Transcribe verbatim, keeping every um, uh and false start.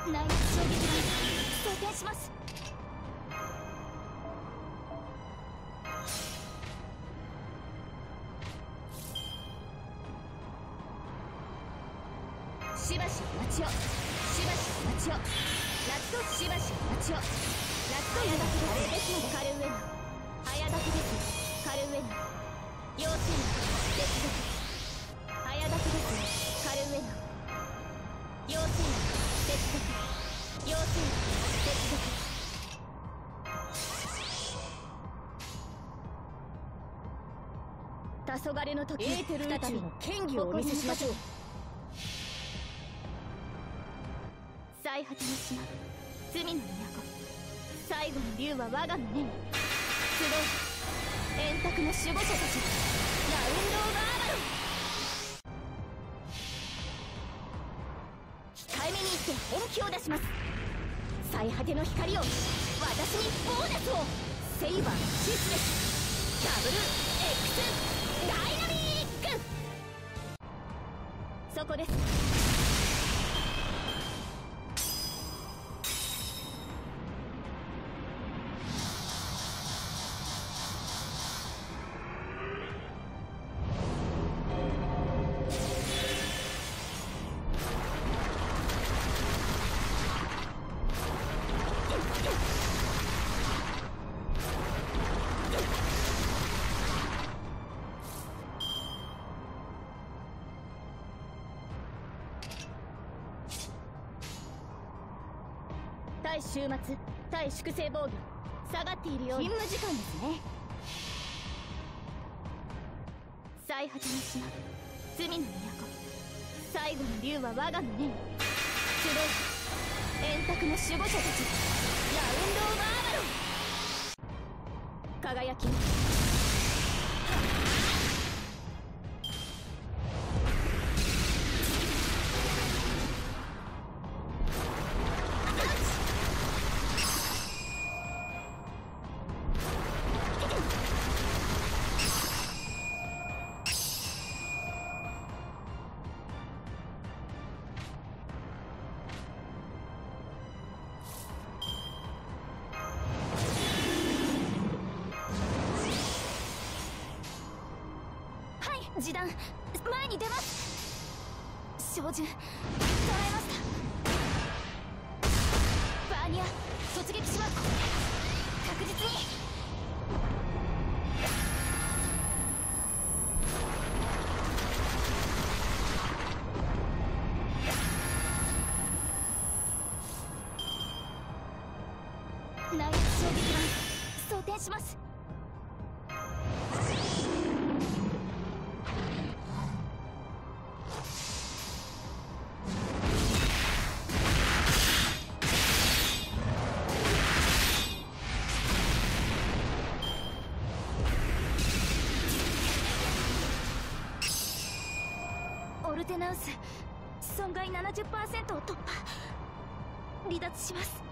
内圧衝撃弾装填します。しばしお待ちを。しばしお待ちを。ラストしばしお待ちを。ラスト早炊きですのでカルウェナ。早炊きですカルウェナ。要請接続。早炊きですカルウェナ。要請接続。要請接続。黄昏の時、エーテル宇宙の権威をお見せしましょう。最果ての島、罪の都、最後の竜は我が胸に。集う円卓の守護者たち、ラウンド・オブ・アバロン。控えめに言って本気を出します。最果ての光を、私にボーナスを。セイバーシスレスダブル X ダイナミック。そこです。対終末、対粛清防御下がっているように。勤務時間ですね。最果ての島、罪の都、最後の竜は我が胸に。集う円卓の守護者たち、ラウンド・オブ・アバロン。輝き示弾前に出ます。照準捉えました。バーニア突撃します。確実に。内圧衝撃弾装填します。オルテナウス損害 ななじゅっパーセント を突破。離脱します。